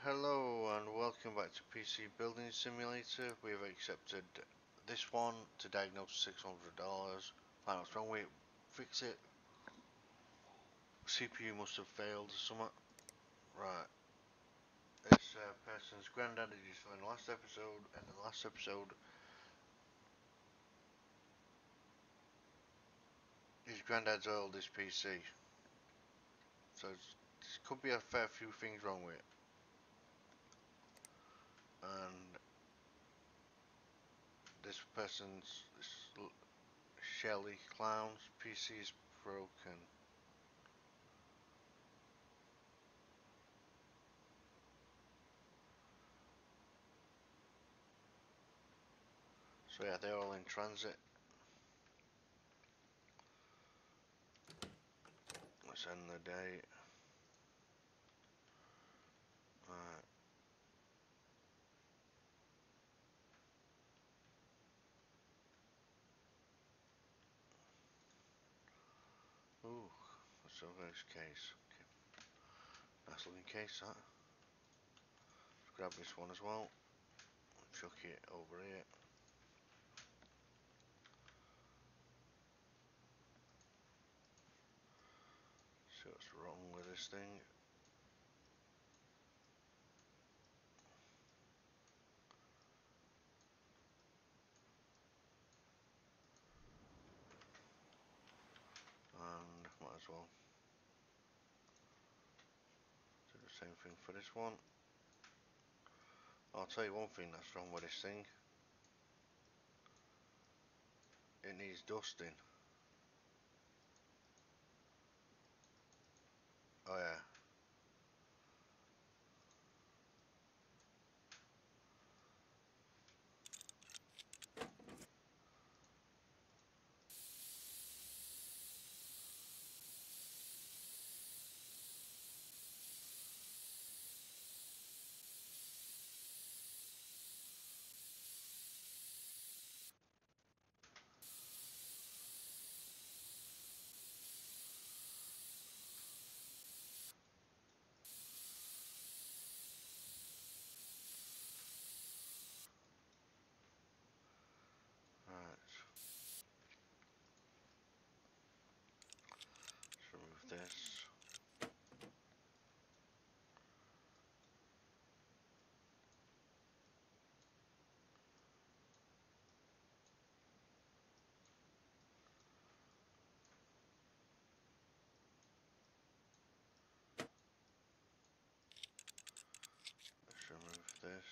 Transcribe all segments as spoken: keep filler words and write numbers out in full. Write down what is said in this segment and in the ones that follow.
Hello and welcome back to P C Building Simulator. We have accepted this one to diagnose six hundred dollars. Find out what's wrong with it, fix it. C P U must have failed or something. Right. This uh, person's granddad, as you saw in the last episode, and the last episode, his granddad's oldest P C. So there could be a fair few things wrong with it. And this person's, this Shelly Clown's P C is broken. So yeah, they're all in transit. Let's end the day. Right. Ooh, that's a nice case. Okay. Nice looking case, that. Let's grab this one as well. Chuck it over here. See what's wrong with this thing. And might as well do the same thing for this one. I'll tell you one thing that's wrong with this thing. It needs dusting. Oh yeah. Right. Let's remove this. Let's remove this.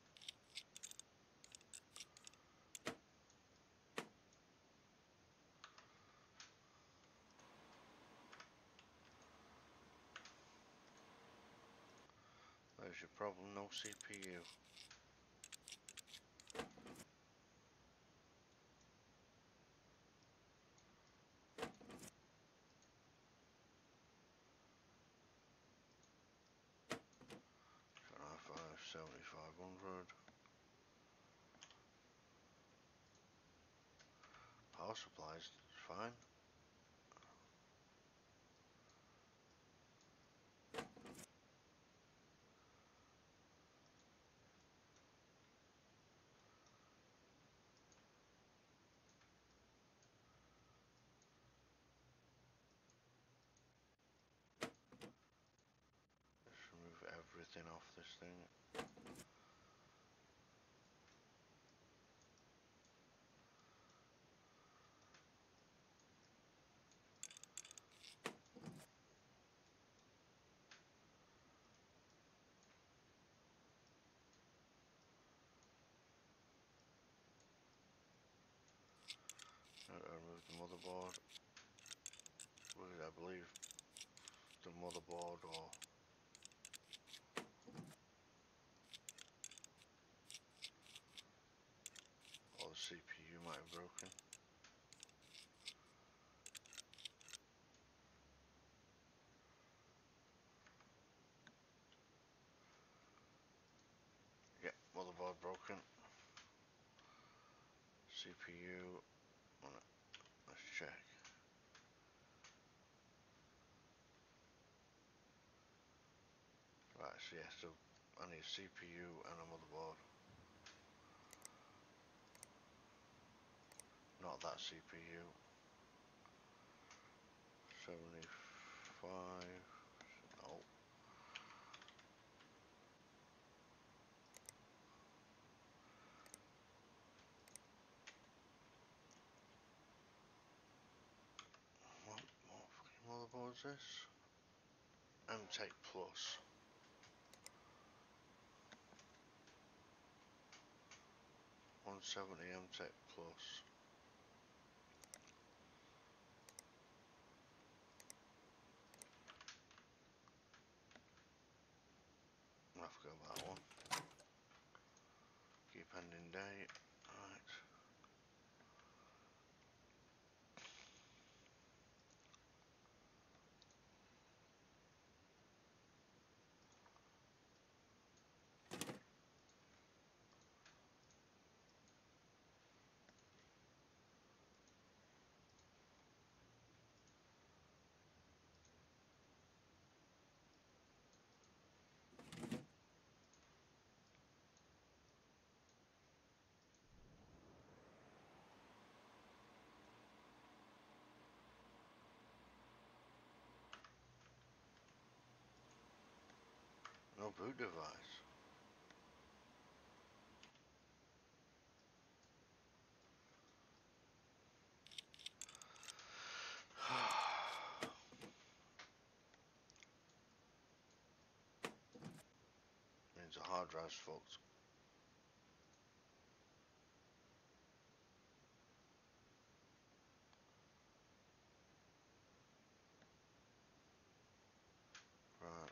There's your problem, no C P U. i five seventy-five hundred. Power supplies fine. Let's remove everything off this thing. I remove the motherboard. I believe the motherboard or or the C P U might have broken. Yep, motherboard broken. C P U. Let's check. Right, so yeah, so I need a C P U and a motherboard. Not that C P U. seventy-five. No. What, what fucking motherboard is this? M-Tech Plus. one seventy M-Tech Plus. I forgot about that one. Keep pending date. Right. No boot device. Means the hard drive's fucked. Right.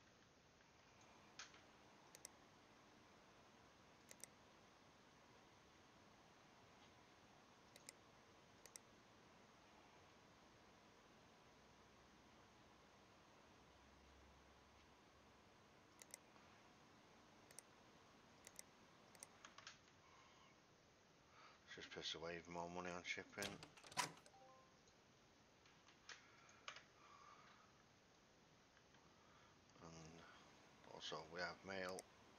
Just piss away even more money on shipping. And also we have mail.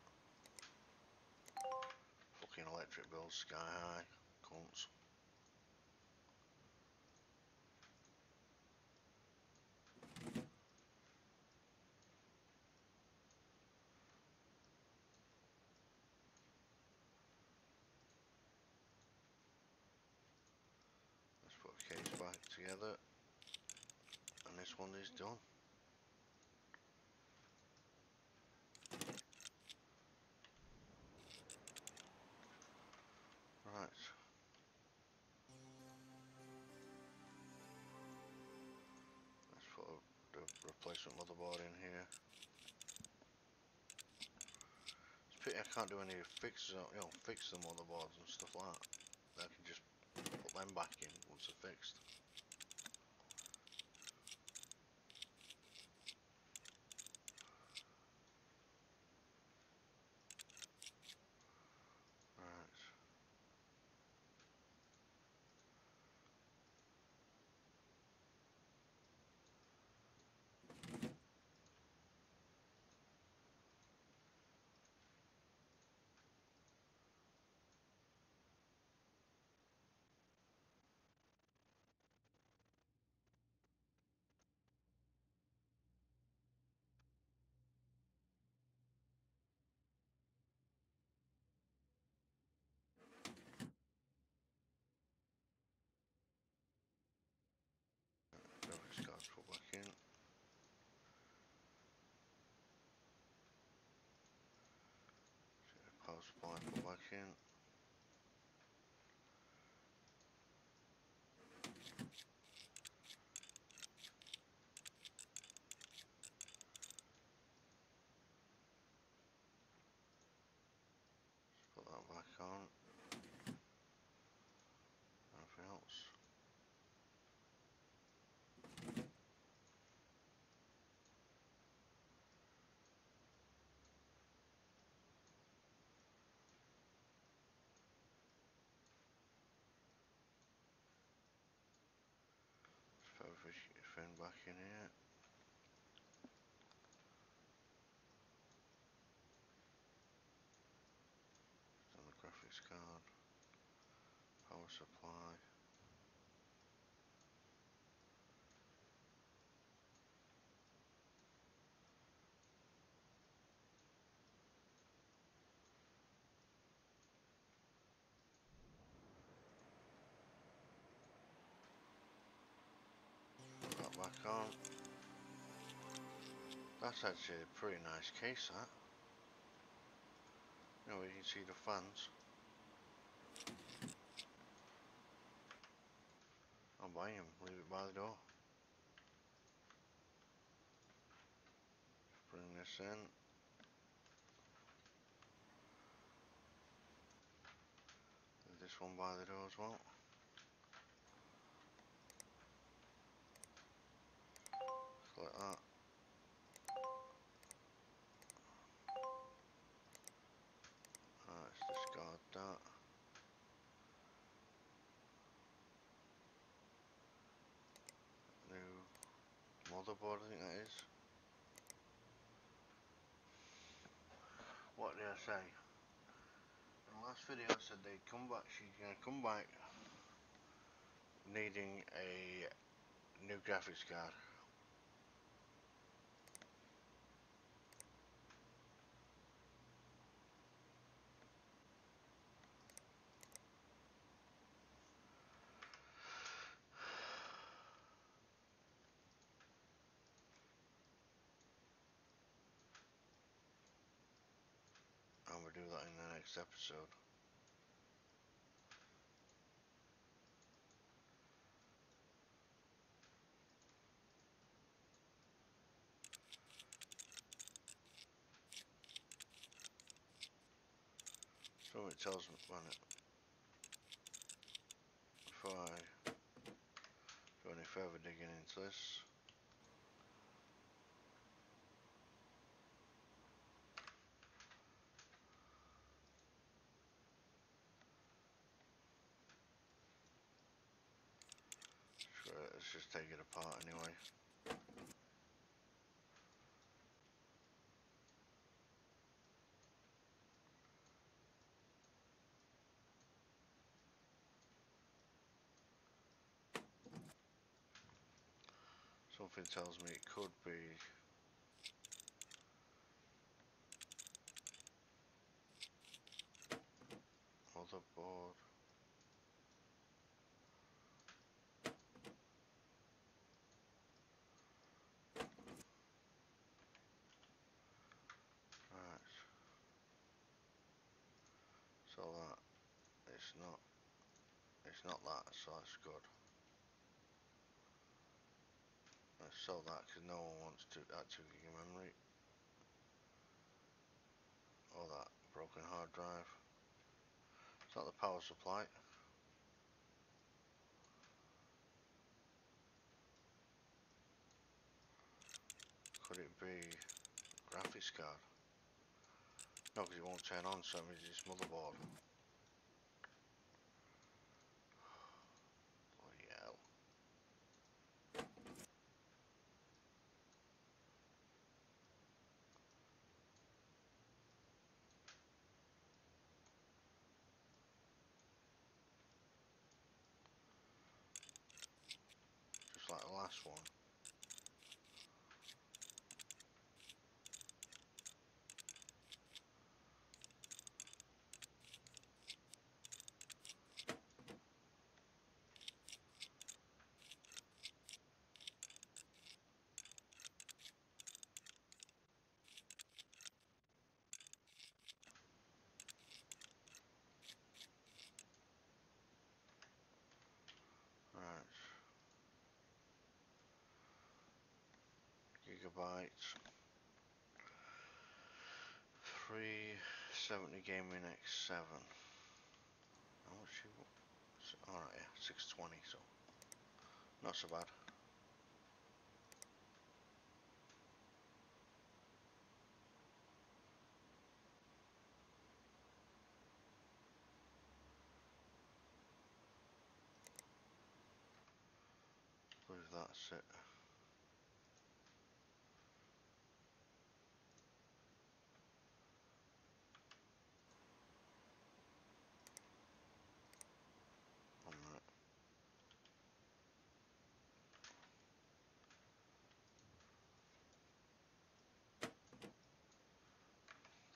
Fucking electric bills sky high. Cunts. Let's put a case back together. And this one is done. Right. Let's put a, the replacement motherboard in here. It's pity I can't do any fixes, you know, fix the motherboards and stuff like that. I can just put them back in once they're fixed. Right. Graphics cards put back in. Power supply put back in. Put that back on. Anything else? Let's put everything back in here. graphics card, power supply. Put that back on. That's actually a pretty nice case, that. You know, you can see the fans. I'll buy him, leave it by the door. Bring this in. Leave this one by the door as well. Just like that. Right, let's discard that. New motherboard, I think that is. What did I say? In the last video I said they'd come back, she's gonna come back needing a new graphics card. And we'll do that in the next episode. So it tells me when it, before I go any further digging into this. Sure, let's just take it apart anyway. Something tells me it could be motherboard. Right. So that it's not it's not that, so that's good. Let's sell that because no one wants to that two gig of memory. Or that broken hard drive. It's not the power supply. Could it be graphics card? No, because it won't turn on, so it means it's motherboard. Bloody hell. Just like the last one. Right. Gigabytes. three seventy Gaming X seven. How much you want? Alright, yeah, six twenty, so not so bad. I believe that's it.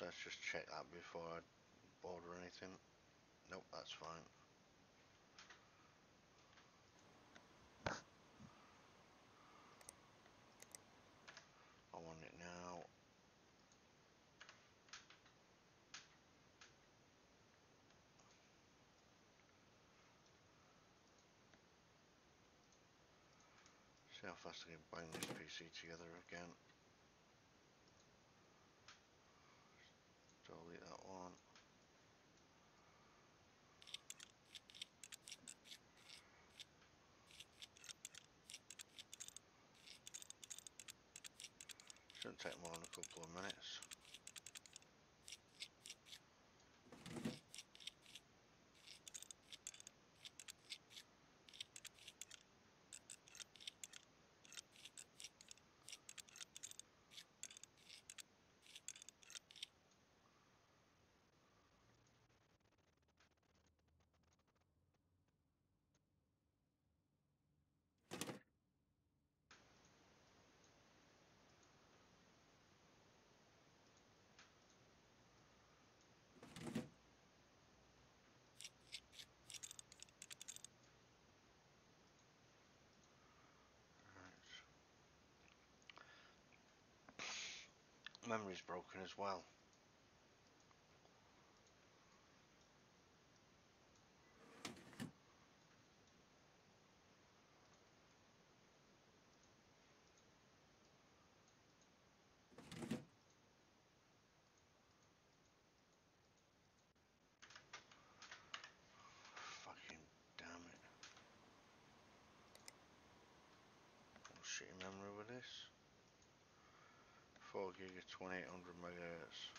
let's just check that before I order anything. Nope, that's fine. I want it now. See how fast I can bang this P C together again. Delete that one. Shouldn't take more than a couple of minutes. Memory's broken as well. Fucking damn it. Oh, shitty memory with this. four gig of twenty-eight hundred megahertz.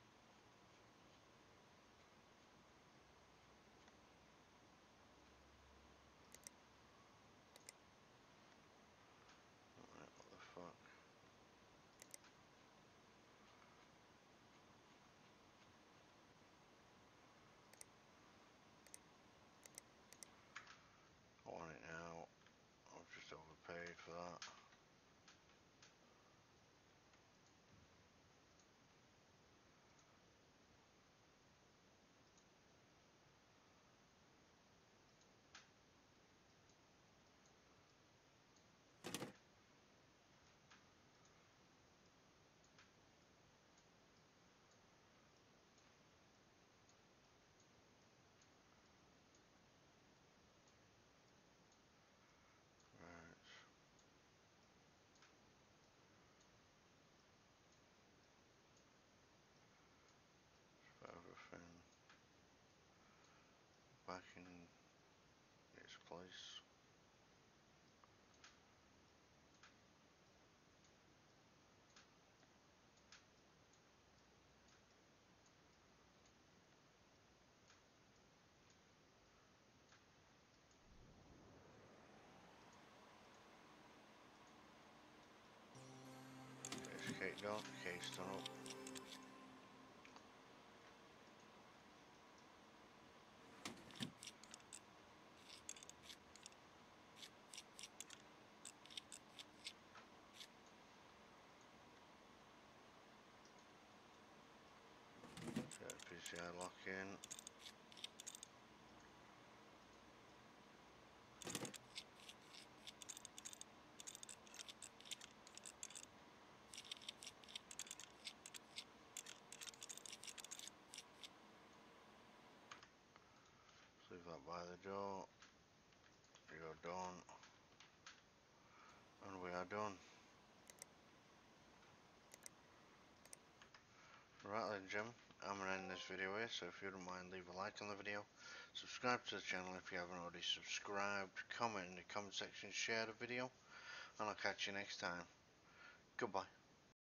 Alright, what the fuck? I want it now. I've just overpaid for that. Right. For everything back in its place. Case cake done, case done up. Set P C I lock in. Leave that by the door. You're done. And we are done. Right then, Jim, I'm going to end this video here, so if you don't mind, leave a like on the video, subscribe to the channel if you haven't already subscribed, comment in the comment section, share the video, and I'll catch you next time. Goodbye.